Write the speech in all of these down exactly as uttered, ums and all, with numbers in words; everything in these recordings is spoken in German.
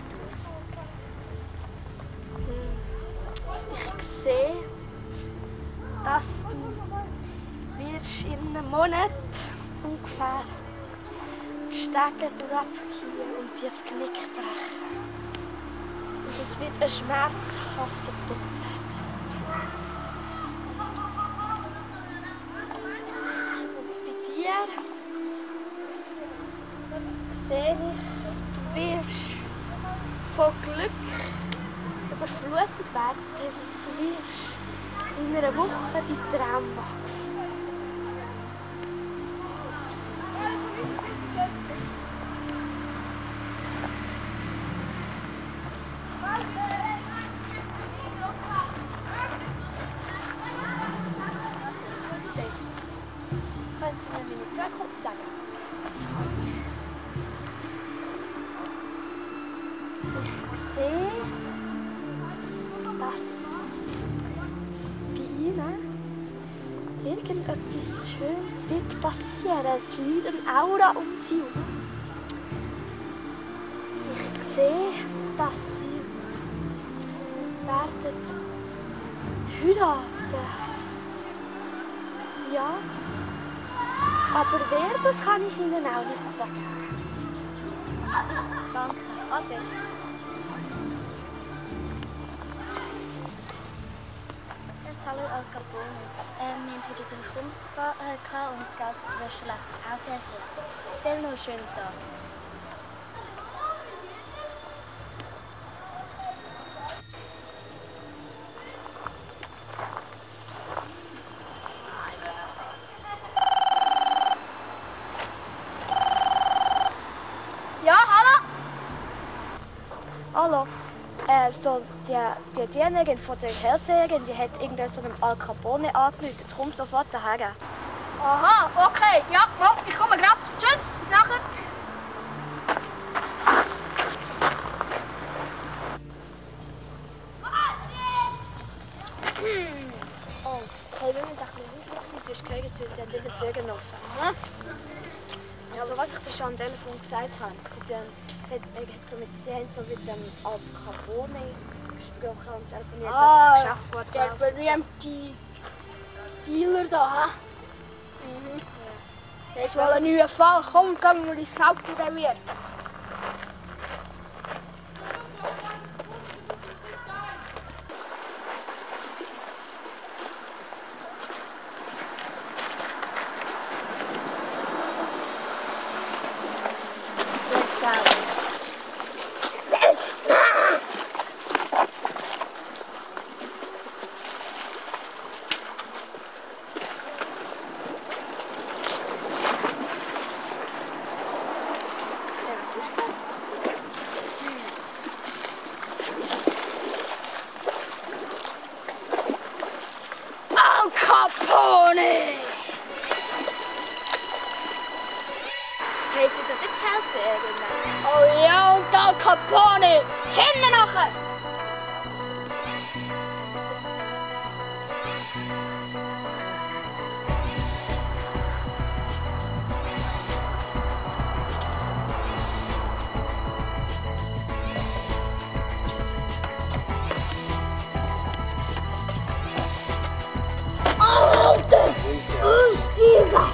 aus. Ich sehe, dass du wirst in einem Monat ungefähr die Stege durchabgehen und dir das Knick brechen. Und es wird ein schmerzhafter Tod werden. Und bei dir sehe ich, du wirst von Glück überflutet werden, denn du wirst in einer Woche deinen Traum machen. Können Sie mir meine Zukunft sagen? Ich sehe, dass bei Ihnen irgendetwas Schönes wird passieren. Es liegt eine Aura um Sie herum. Ich sehe, dass Sie werden heiraten. Ja. Aber wer, das kann ich Ihnen auch nicht sagen. Danke. Ade. Hallo Al Capone. Ähm, wir haben heute einen Kunden äh, gehabt und das Geld für die Wäsche läuft auch sehr kurz. Stell noch einen schönen Tag. Ja, hallo? Hallo. Äh, so, die, die Dienerin von der Hellseherin, die hat irgendwann so einem Al Capone angerufen. Jetzt komm sofort daher. Aha, okay. Ja, ja, ich komme gerade. Tschüss, bis nachher. Hm. Oh, hey, wenn wir doch nicht wissen, sie ist gehört, sie hat wieder Züge offen. Hm? Also, was ich dir schon am Telefon gesagt habe, sie, haben, sie, hat, so mit, sie haben so mit dem Al Capone gesprochen und telefoniert, Ah, dass es geschafft wurde. der berühmte Dealer da, hä? Mhm. Das ist wohl ein neuer Fall. Komm, gehen wir ins Auto, der wird. Al Capone! Heisst das jetzt Hellseherin? Oh ja, und Al Capone! Hinten nachher! Alter! Aussteigen!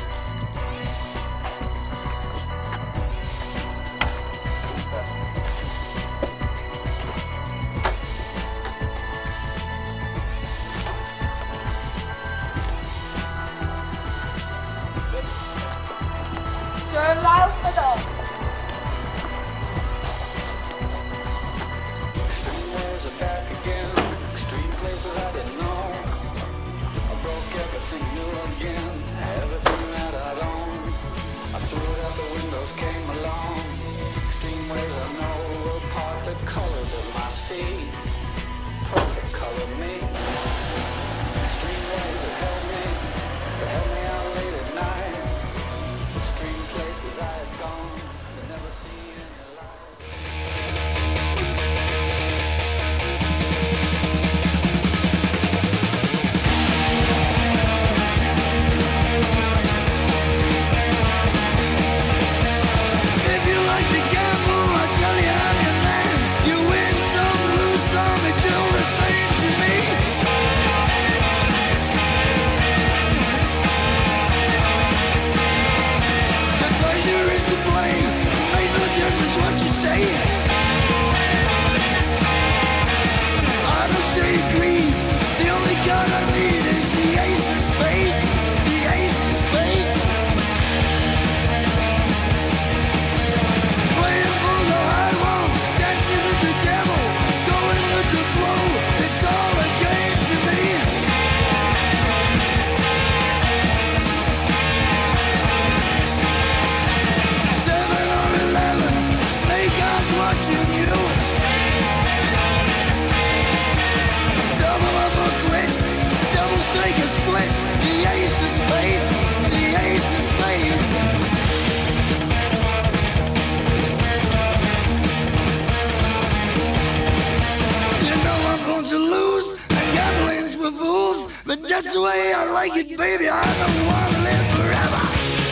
But that's the way I like it, baby. I don't want to live forever.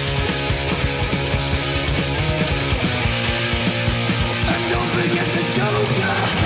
And don't forget the Joker.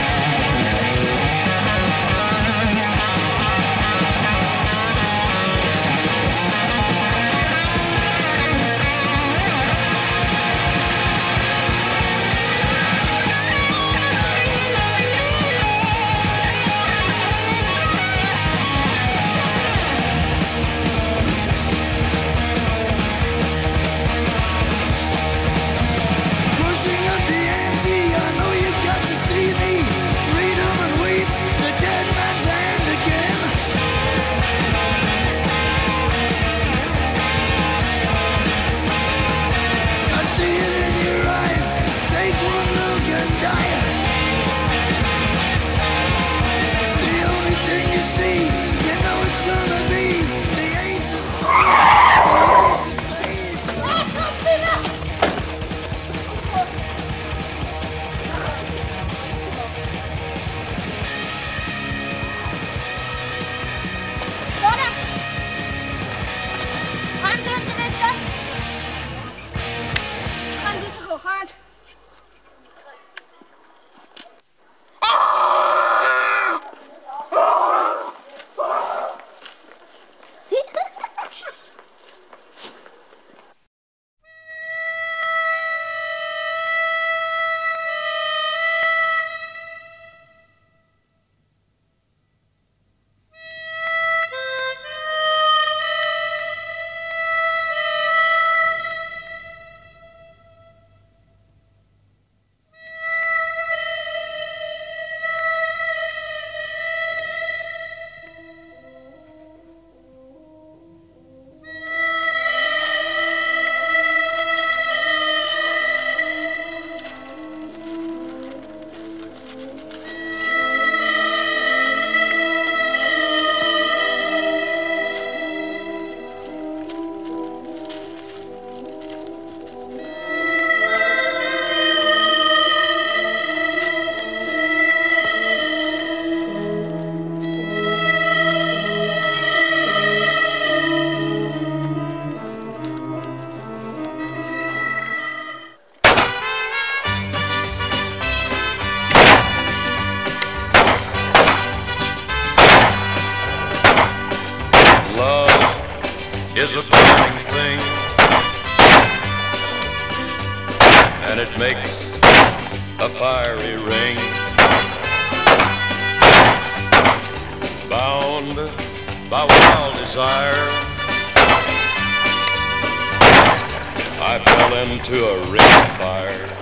Is a burning thing, and it makes a fiery ring. Bound by wild desire, I fell into a ring of fire.